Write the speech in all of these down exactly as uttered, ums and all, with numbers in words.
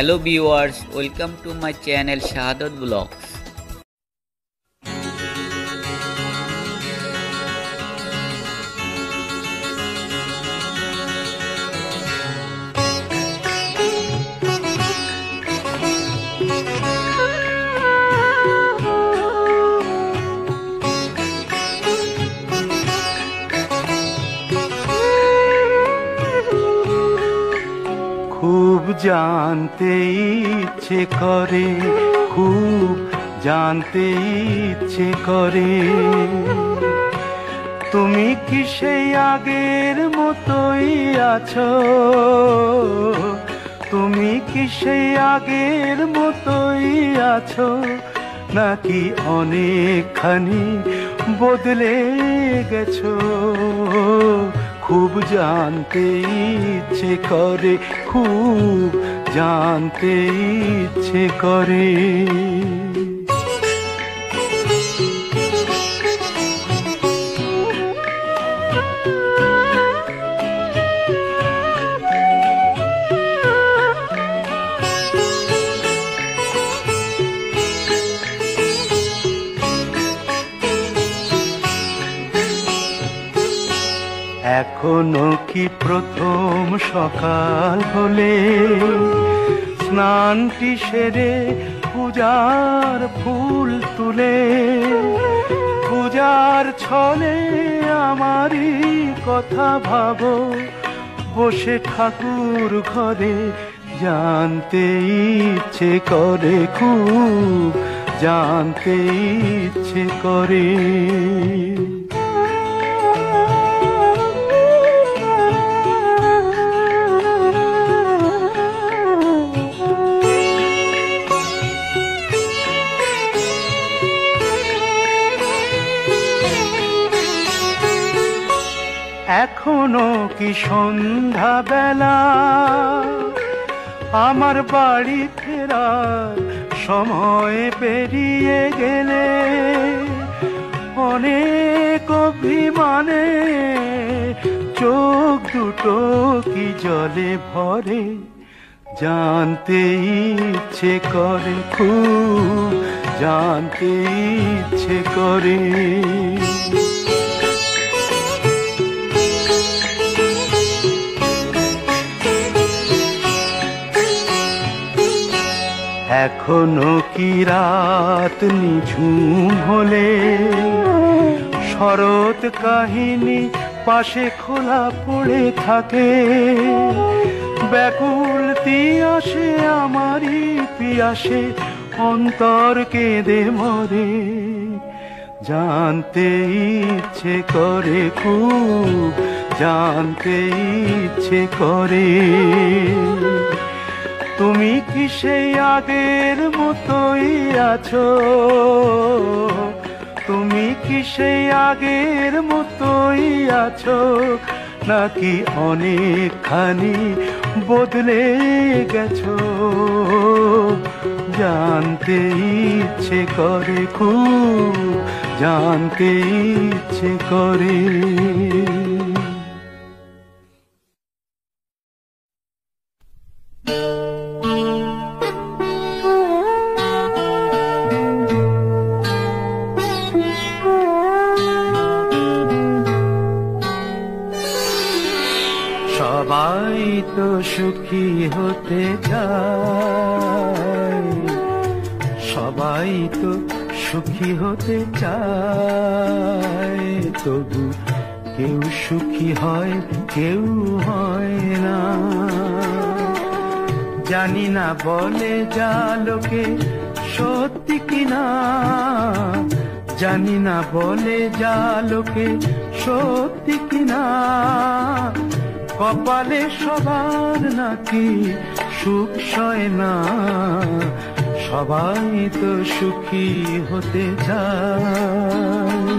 Hello viewers, welcome to my channel Shahadat Vlogs. खूब जानते इচ্ছে করে खूब जानते ইচ্ছে করে তুমি কি সেই আগের মতোই আছো তুমি কি সেই আগের মতোই আছো নাকি অনেকখানি বদলে গেছো खूब जानते ইচ্ছে করে खूब जानते ইচ্ছে করে এখনো কি প্রথম সকাল হলে স্নানটি সেরে পূজার ফুল তুলে পূজার ছলে আমারই কথা ভাবো বসে ঠাকুর ঘরে জানতে ইচ্ছে করে খুব জানতে ইচ্ছে করে এখনো কি সন্ধ্যা বেলা আমার বাড়ি ফেরার সময় পেরিয়ে গেলে অনেক অভিমানে চোখ দুটো কি জলে ভরে জানতে ইচ্ছে করে খুব জানতে ইচ্ছে করে এখনো কি রাত নিঝুম হলে শরৎ কাহিনী পাশে খোলা পড়ে থাকে ব্যাকুল তিয়াসে আমারই পিয়াসে অন্তর কেঁদে মরে জানতে ইচ্ছে করে খুব জানতে ইচ্ছে করে তুমি কি সেই আগের মতোই আছো তুমি কি সেই আগের মতোই আছো নাকি অনেকখানি বদলে গেছো জানতে ইচ্ছে করে খুব জানতে ইচ্ছে করে সবাই তো সুখী হতে চায় সবাই তো সুখী হতে চায় তবু কেউ সুখী হয় কেউ হয় না জানি না বলে যা লোকে সত্যি কিনা জানি না বলে যা লোকে সত্যি কিনা কপালে সবার নাকি সুখ সয় না সবাই তো সুখী হতে চায়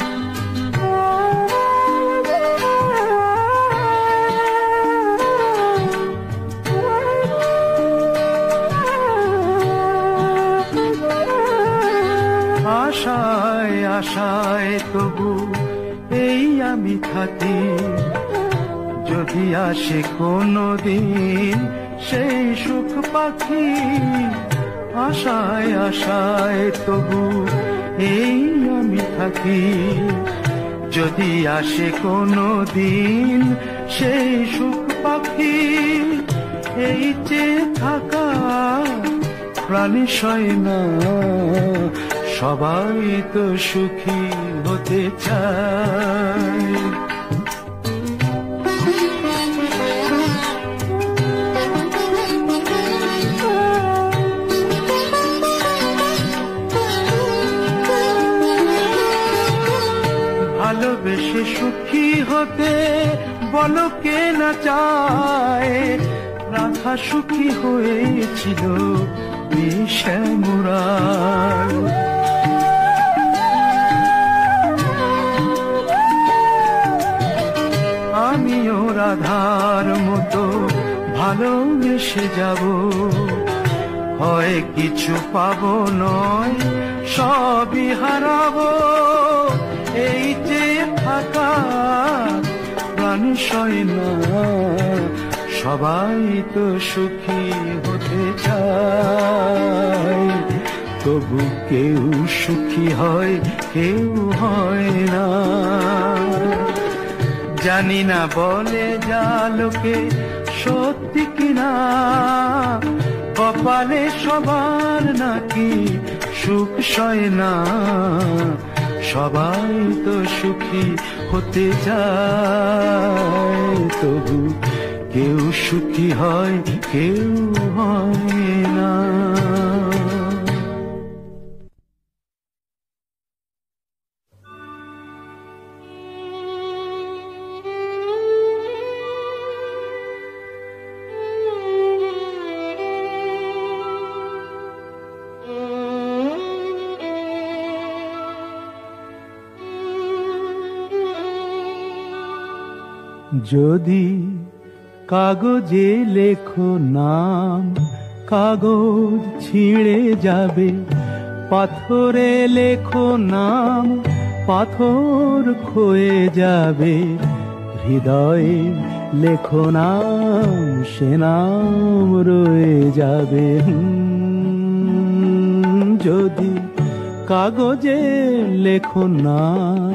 আশায় আশায় তবু এই আমি থাকি যদি আসে কোনো দিন সেই সুখ পাখি আশায় আশায় তবু এই আমি থাকি। যদি আসে কোনো দিন সেই সুখ পাখি, এই যে থাকা প্রাণী সয় না, সবাই তো সুখী হতে চায়। ভালোবেসে সুখী হতে বলো কে না চায়, রাধা সুখী হয়েছিল শ্যামরায়। আমিও রাধার মতো ভালোবেসে যাব, হয় কিছু পাবো নয় সবই হারাবো। এই যে থাকা প্রাণী সয় না, সবাই তো সুখী হতে চায়। তবু কেউ সুখী হয় কেউ হয় না, জানি না বলে যা লোকে সত্যি কিনা। কপালে সবার নাকি সুখ সয় না, সবাই তো সুখী হতে চায়। তবু কেউ সুখী হয় কেউ হয় না। যদি কাগজে লেখো নাম, কাগজ ছিঁড়ে যাবে। পাথরে লেখো নাম, পাথর ক্ষয়ে যাবে। হৃদয়ে লেখো নাম, সে নাম রয়ে যাবে। যদি কাগজে লেখো নাম।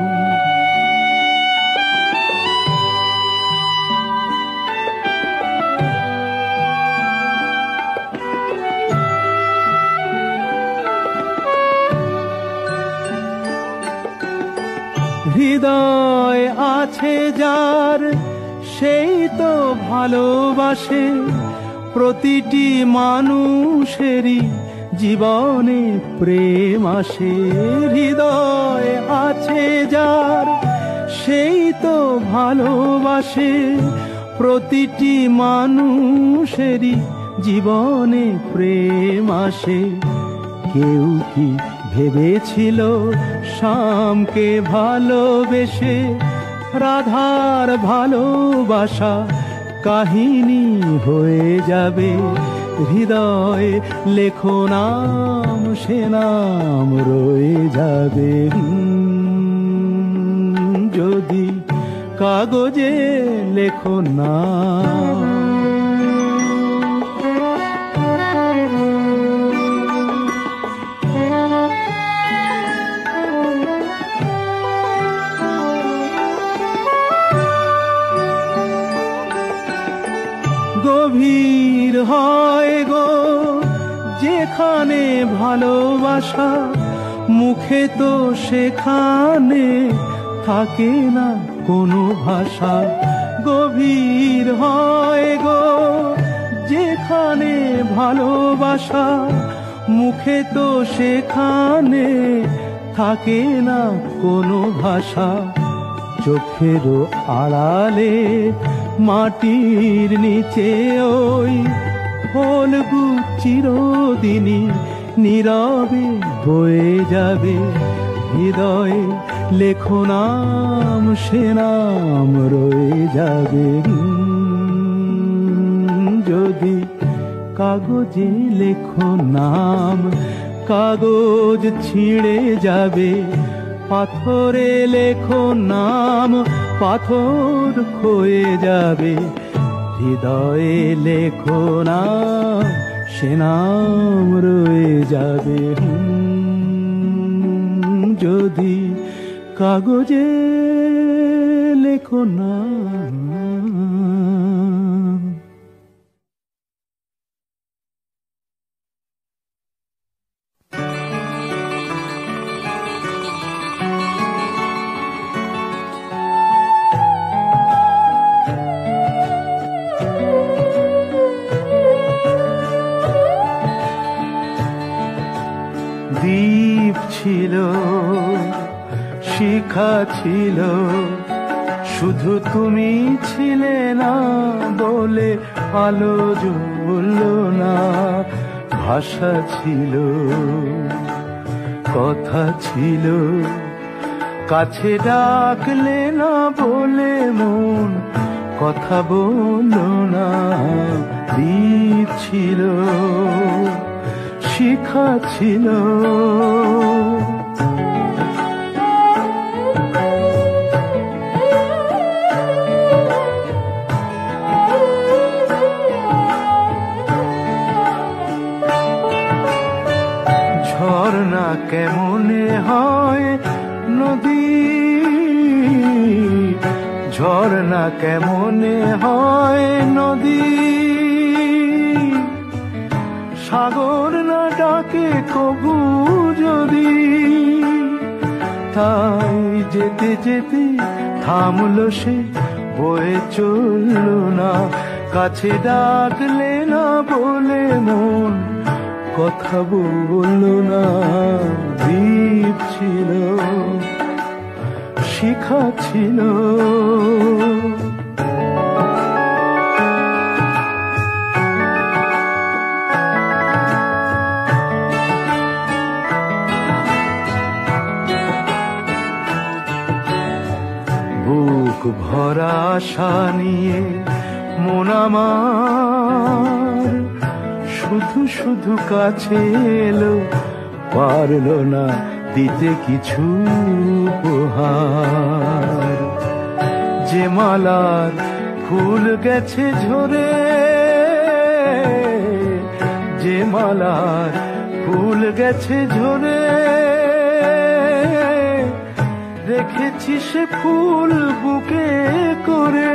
হৃদয় আছে যার, সেই তো ভালোবাসে। প্রতিটি মানুষেরই জীবনে প্রেম আসে। হৃদয় আছে যার, সেই তো ভালোবাসে। প্রতিটি মানুষেরই জীবনে প্রেম আসে। কেউ কি ভেবেছিল শ্যামকে ভালোবেসে রাধার ভালোবাসা কাহিনী হয়ে যাবে। হৃদয়ে লেখো নাম, সে নাম রয়ে যাবে। যদি কাগজে লেখো নাম। গভীর হয় গো যেখানে ভালোবাসা, মুখে তো সেখানে থাকে না কোনো ভাষা। গভীর হয় গো যেখানে ভালোবাসা, মুখে তো সেখানে থাকে না কোনো ভাষা। চোখেরও আড়ালে মাটির নিচে ওই ফলগু চিরদিনই নীরবে বয়ে যাবে। হৃদয়ে লেখো নাম, সে নাম রয়ে যাবে। যদি কাগজে লেখো নাম, কাগজ ছিঁড়ে যাবে। পাথরে লেখো নাম, পাথর ক্ষয়ে যাবে। হৃদয়ে লেখো না, সে নাম রয়ে যাবে হুম, যদি কাগজে লেখো না। দ্বীপ ছিল, শিখা ছিল, শুধু তুমি ছিলে না বলে আলো জ্বলল না। ভাষা ছিল, কথা ছিল, কাছে ডাকলে না বলে মন কথা বলল না। দ্বীপ ছিল, শিখা ছিল, ঝর্ণা কেমনে হয় নদী, ঝর্ণা কেমনে হয় নদী, সাগর না ডাকে কবু যদি। তাই যেতে যেতে থামলো সে, বয়ে চলল না। কাছে ডাকলে না বলে মন কথা বলল না। দ্বীপ ছিল, শিখা ছিল, বুক ভরা আশা নিয়ে মন আমার শুধু শুধু কাছে এলো, পারলো না দিতে কিছু উপহার। যে মালার ফুল গেছে ঝরে, যে মালার ফুল গেছে ঝরে, রেখেছি সে ফুল বুকে করে।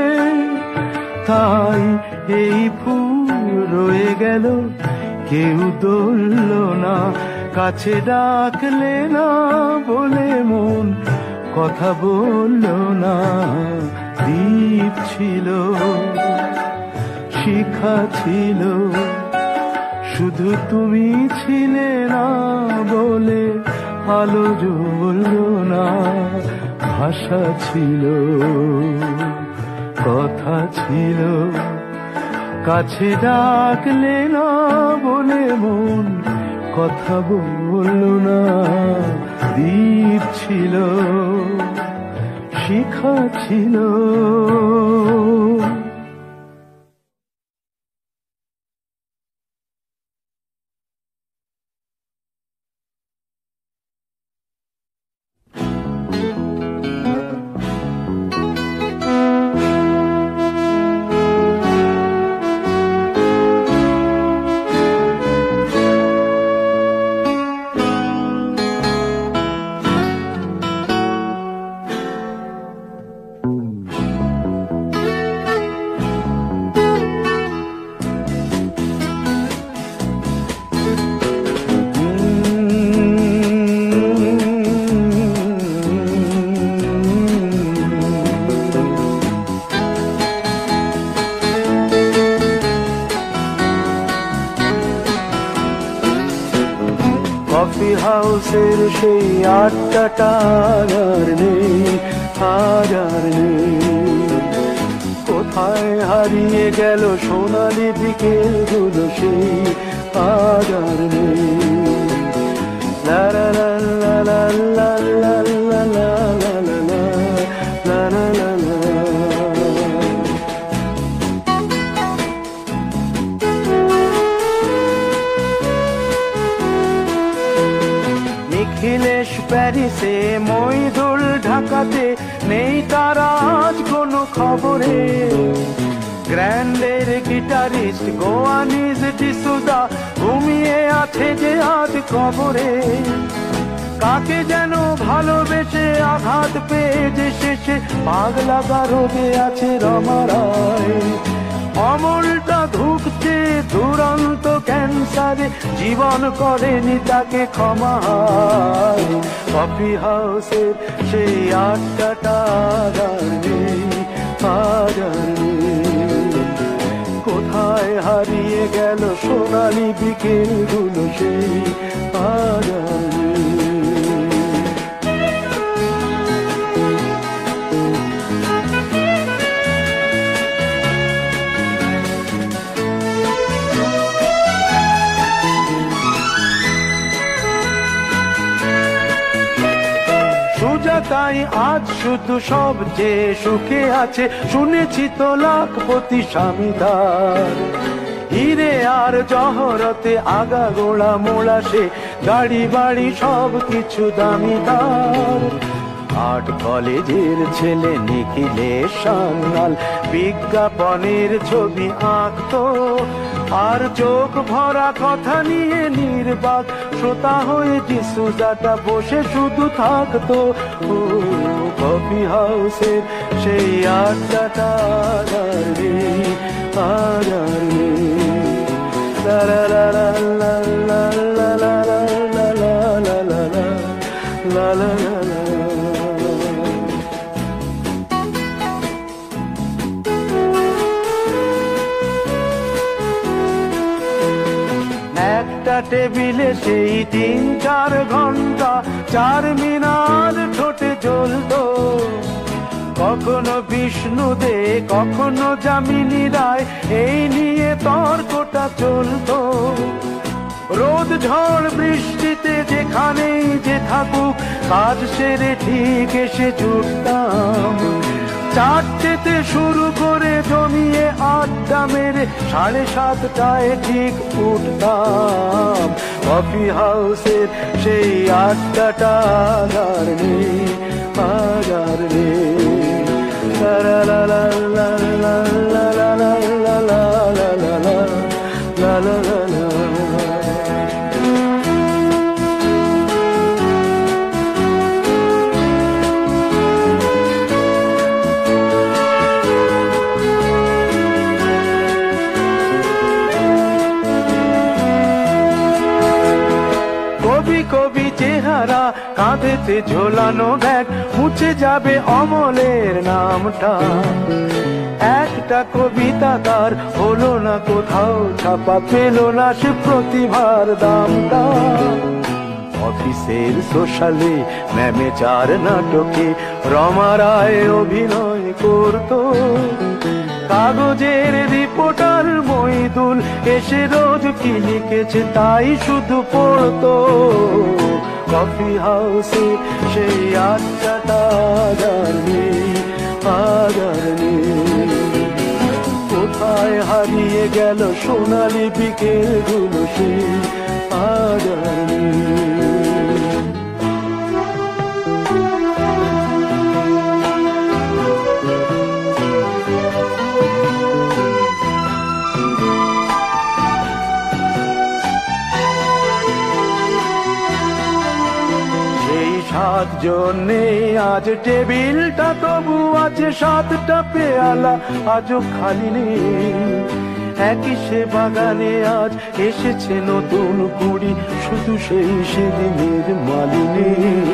তাই এই ফুল রয়ে গেল, কেউ ধরল না। কাছে ডাকলে না বলে মন কথা বলল না। দ্বীপ ছিল, শিখা ছিল, শুধু তুমি ছিলে না বলে আলো জ্বলল না। ভাষা ছিল, কথা ছিল, কাছে ডাকলে না বলে মন কথা বলল না। দ্বীপ ছিল, শিখা ছিল। কফি হাউসের সেই আড্ডাটা আর নেই, আজ আর নেই। কোথায় হারিয়ে গেল সোনালি বিকেল গুলো সেই আজ আর নেই। লা লা লা লা লা লা লা লা লা লা লা লা লা লা লা। নিখিলেশ প্যারিসে, মইদুল ঢাকাতে, নেই তার আজ কোনো খবরে। গ্র্যান্ডের গিটারিস্ট গোয়ানিজ ডিসুজা ঘুমিয়ে আছে যে আজ কবরে। কাকে যেন ভালোবেসে আঘাত পেয়ে যে শেষে পাগলা রোগে আছে রমা রায়। অমলটা ধুকছে দুরন্ত ক্যান্সারে, জীবন করেনি তাকে ক্ষমা। কফি হাউসের সেই আড্ডাটা আর নেই, আজ আর নেই। কোথায় হারিয়ে গেল সোনালি বিকেলগুলো সেই আজ আর নেই। তাই আজ শুধু সবচেয়ে সুখে আছে, শুনেছি তো লাখপতি স্বামীদার। হিরে আর জহরতে আগা গোড়া মোড়া সে, গাড়ি বাড়ি সব কিছু দামিদার। আর্ট কলেজের ছেলে নিখিলের সান্যাল বিজ্ঞাপনের ছবি আঁকতো, আর চোখ ভরা কথা নিয়ে নির্বাক শ্রোতা হয়ে ডিসুজাটা বসে শুধু থাকতো। ও কফি হাউসের সেই আড্ডাটা আর নেই, আর নেই। লা লা লা লা লা লা লা লা লা লা লা লা লা। একটা টেবিলে সেই তিন চার ঘন্টা চার মিনার ঠোঁটে জ্বলতো। কখনো বিষ্ণু দে কখনো যামিনী রায়, এই নিয়ে তর্কটা চলতো। রোদ ঝড় বৃষ্টিতে যেখানেই যে থাকুক, কাজ সেরে ঠিক এসে জুটতাম। চারটেতে শুরু করে জমিয়ে আড্ডা মেরে সাড়ে সাতটায় ঠিক উঠতাম। কফি হাউসের সেই আড্ডাটা আর নেই, আর নেই। লা লা লা লা লা লা লা লা লা লা লা লা লা লা। কবি চেহারা কাঁধেতে ঝোলানো ব্যাগ, মুছে যাবে অমলের নামটা। একটা কবিতা তার হলো না কোথাও ছাপা, পেল না সে প্রতিভার দামটা। অফিসের সোশ্যালে ম্যামেজার নাটকে রমা রায় অভিনয় করতো। কাগজের রিপোর্টার মইদুল এসে রোজ কি লিখেছে তাই শুধু পড়তো। কফি হাউসে সেই আড্ডাটা আর নেই, আর নেই। কোথায় হারিয়ে গেল সোনালি বিকেলগুলো সেই আর নেই। সাতজন নেই আজ টেবিলটা, তবু আছে সাতটা পেয়ালা আজও খালি নেই। একই সে বাগানে আজ এসেছে নতুন কুড়ি, শুধু সেই সেদিনের মালিনী।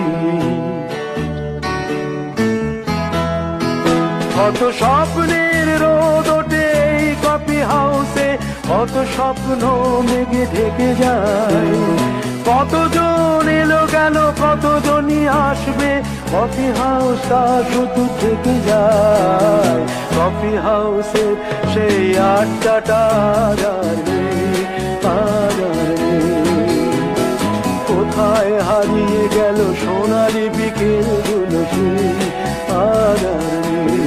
কত স্বপ্নের রোদ ওঠে এই কফি হাউসে, কত স্বপ্ন মেঘে ঢেকে যায়। কতজন এলো গেল কতজনই আসবে, কফি হাউসটা শুধু থেকে যায়। কফি হাউসে সেই আড্ডাটা আর নেই, আর নেই। কোথায় হারিয়ে গেল সোনালি বিকেলগুলো সেই আর নেই।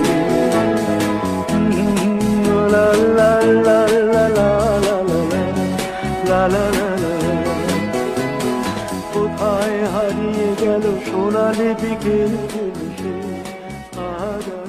লা লা লা লা লা লা লা লা। কোথায় হারিয়ে গেল সোনালি বিকেলগুলো সেই আর